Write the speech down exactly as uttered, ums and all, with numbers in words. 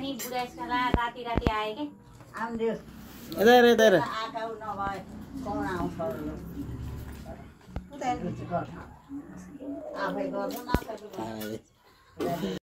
नि बुढेसकाला राति राति आए के आउँदियो यता हेर यता हेर आकाउ नभए कौन आउँछ उता आफै गर्नु न